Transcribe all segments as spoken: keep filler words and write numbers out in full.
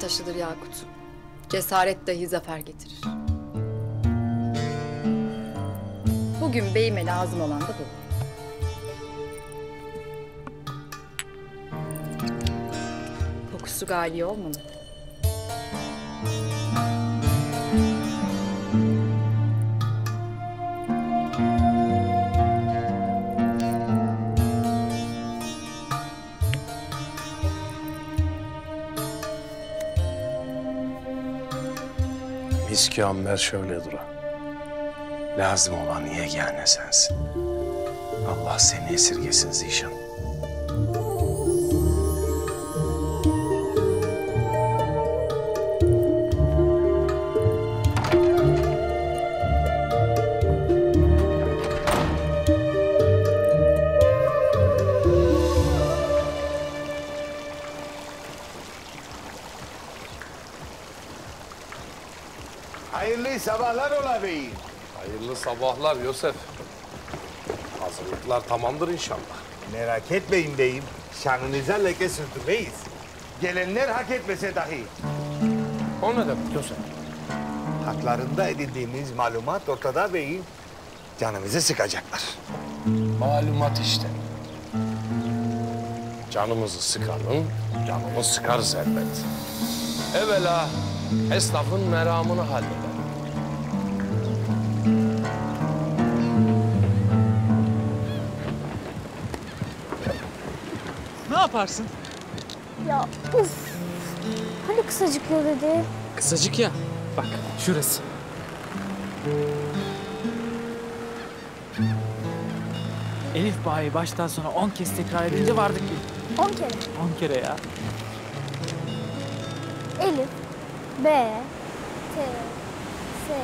taşıdır Yakut. Cesaret dahi zafer getirir. Bugün beyime lazım olan da bu. Kokusu gali olmalı. Miski amber şöyle dura. Lazım olan yegane sensin. Allah seni esirgesin Zişan. Hayırlı sabahlar ola beyim. Hayırlı sabahlar Yosef. Hazırlıklar tamamdır inşallah. Merak etmeyin beyim. Şanınıza leke sürdürmeyiz. Gelenler hak etmese dahi. O ne demek Yosef? Haklarında edindiğimiz malumat ortada beyim. Canımızı sıkacaklar. Malumat işte. Canımızı sıkalım, canımız sıkarız elbet. Evvela esnafın meramını halledelim. Ne yaparsın? Ya uf. Hani kısacık yol dedi? Kısacık ya. Bak şurası. Elif Bağ'ı baştan sona on kez tekrar edince vardık bir. On kere. On kere ya. Elif, B, T, S.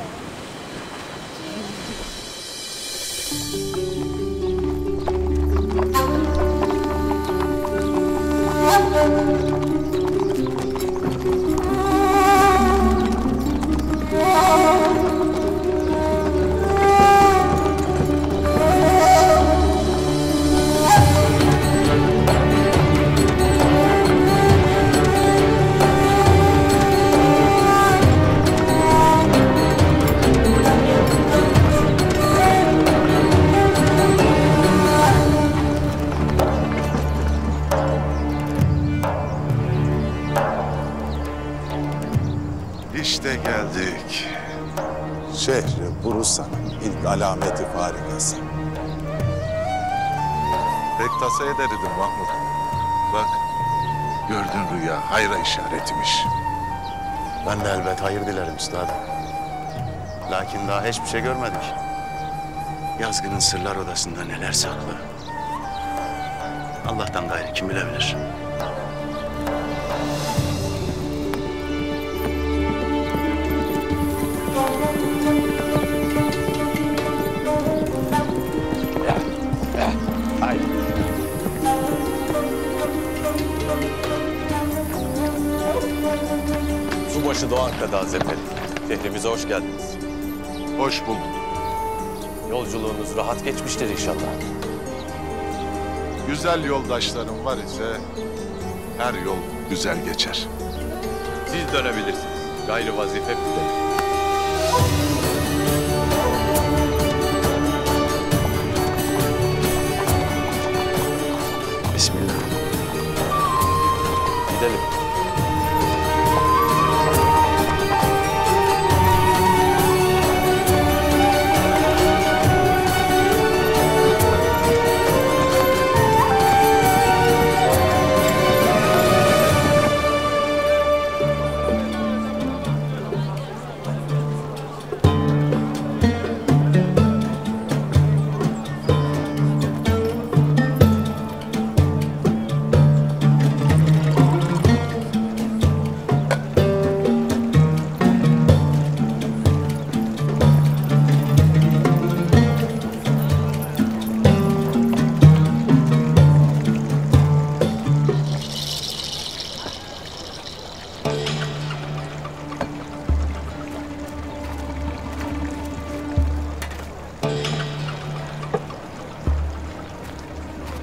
İşte geldik. Şehri Bursa'nın ilk alameti farikası. Pek tasa ederidim Mahmut. Bak, gördün rüya hayra işaretmiş. Ben de elbet hayır dilerim üstadım. Lakin daha hiçbir şey görmedik. Yazgının sırlar odasında neler saklı. Allah'tan gayrı kim bilebilir? Subaşı Doğan Kada Hazretleri, şehrimize hoş geldiniz. Hoş bulduk. Yolculuğunuz rahat geçmiştir inşallah. Güzel yoldaşlarım var ise her yol güzel geçer. Siz dönebilirsiniz. Gayrı vazife bizde. Bismillah. Gidelim.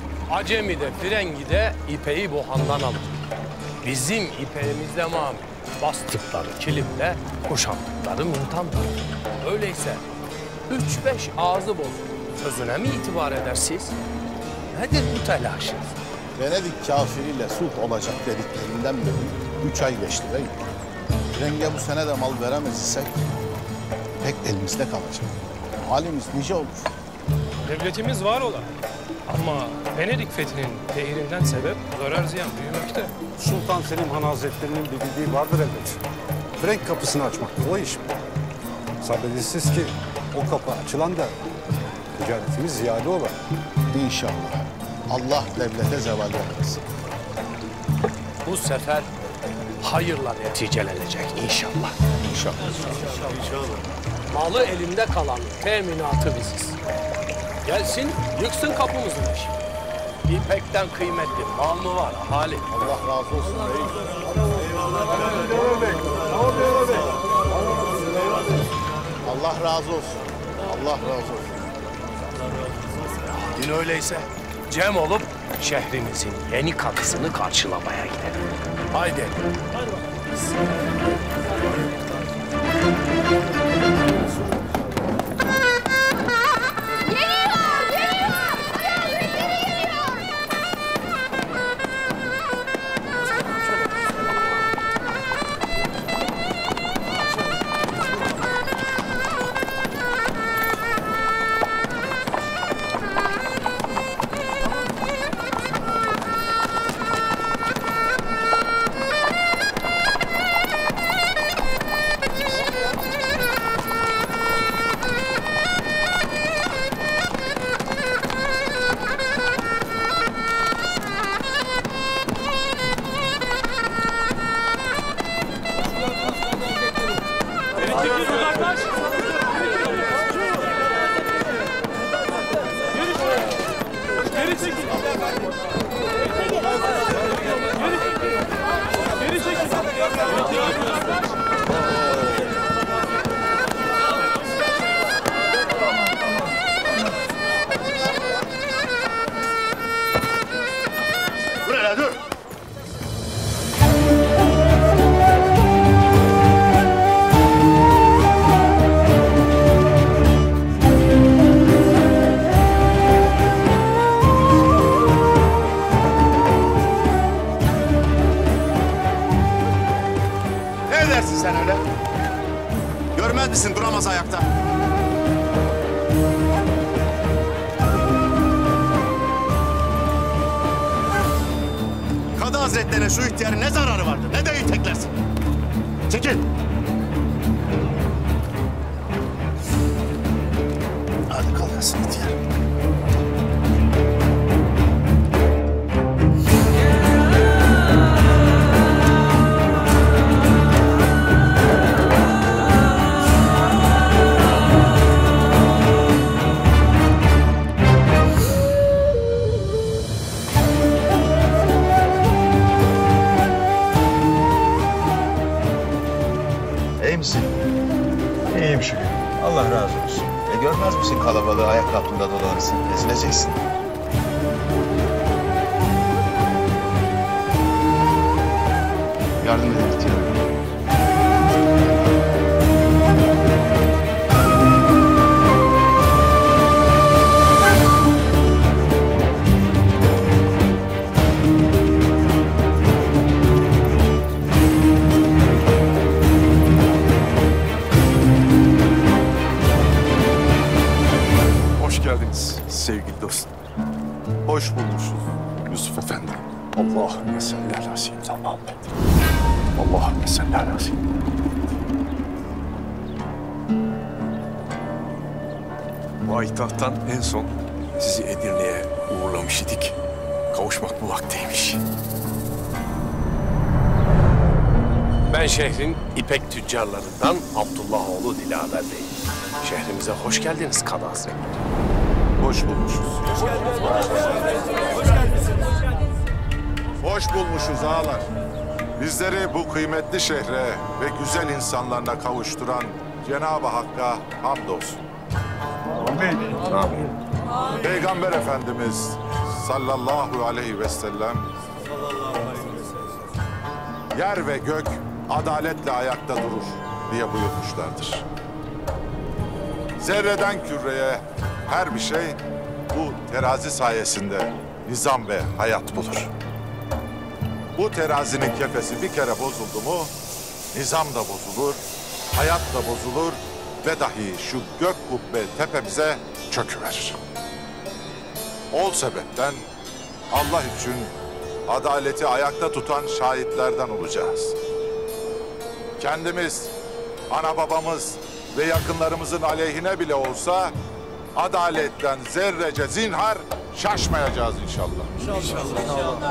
Acemi de, frengi de ipeyi bohandan alır. Bizim ipeğimizle mamül. bastıkları kilimle kuşattıkları mintandır. Öyleyse üç beş ağzı bozuk sözüne mi itibar edersiniz? Nedir bu telaşınız? Venedik kafiriyle sulh olacak dediklerinden beri üç ay geçti bey. Renge bu sene de mal veremez isek pek elimizde kalacak. Halimiz nice olur. Devletimiz var ola. Ama Venedik fethinin tehirinden sebep zarar ziyan büyümekte. Sultan Selim Han Hazretleri'nin bir bildiği vardır elbet. Frank kapısını açmaktır o iş mi? Sabredilsiz ki o kapı açılan da ticaretimiz ziyade ola. İnşallah. Allah devlete zeval vermesin. Bu sefer hayırla neticelenecek inşallah. İnşallah. İnşallah. Malı elinde kalan teminatı biziz. Gelsin yıksın kapımızın eşi. İpekten kıymetli mal mı var ahali? Allah razı olsun bey. Allah razı olsun. Allah razı olsun. Din öyleyse cem olup şehrimizin yeni kapısını karşılamaya gidelim. Haydi. Buraya dur. Ne dersin sen öyle? Görmez misin duramaz ayakta? Kadı Hazretlerine şu ihtiyarın ne zararı vardı? Ne de iteklersin? Çekil. Hadi kalıyorsun ihtiyar. İyi misin? İyiyim şükür. Allah razı olsun. E görmez misin kalabalığı ayak altında dolanırsın? Ezileceksin. Yardım edin ihtiyar. Hoş geldiniz sevgili dostum. Hoş bulmuşuz Yusuf Efendi. Allahümme salli ala seyyidina Muhammed. Allahümme salli ala seyyidina. Payitahttan en son sizi Edirne'ye uğurlamış idik. Kavuşmak bu vakteymiş. Ben şehrin ipek tüccarlarından Abdullahoğlu Dilaver Bey. Şehrimize hoş geldiniz Kadı Hazretleri. Hoş bulmuşuz. Hoş bulmuşuz ağalar. Bizleri bu kıymetli şehre ve güzel insanlarına kavuşturan Cenab-ı Hakk'a hamdolsun. Amin. Amin. Peygamber Efendimiz sallallahu aleyhi ve sellem yer ve gök adaletle ayakta durur diye buyurmuşlardır. Zerreden küreye her bir şey bu terazi sayesinde nizam ve hayat bulur. Bu terazinin kefesi bir kere bozuldu mu, nizam da bozulur, hayat da bozulur ve dahi şu gök kubbe tepemize çöküverir. O sebepten Allah için adaleti ayakta tutan şahitlerden olacağız. Kendimiz, ana babamız ve yakınlarımızın aleyhine bile olsa adaletten zerrece zinhar şaşmayacağız inşallah. İnşallah. İnşallah.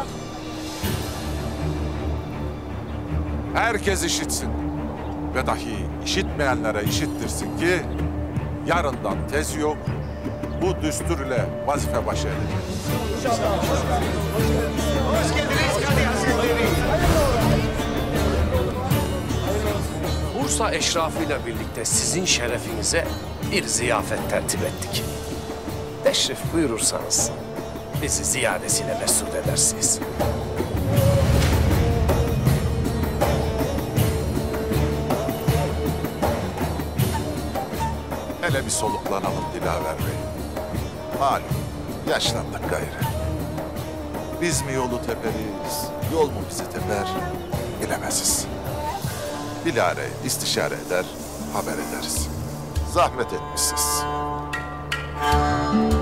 Herkes işitsin ve dahi işitmeyenlere işittirsin ki yarından tez yok, bu düstur ile vazife başı edeceğiz. Hoş geldiniz Kadı Hazretleri. Bursa eşrafıyla birlikte sizin şerefinize bir ziyafet tertip ettik. Teşrif buyurursanız bizi ziyadesiyle mesut edersiniz. Hele bir soluklanalım Dilaver Bey. Malum yaşlandık gayrı. Biz mi yolu teperiz, yol mu bizi teper bilemeziz. Bilare istişare eder, haber ederiz. Zahmet etmişsiniz.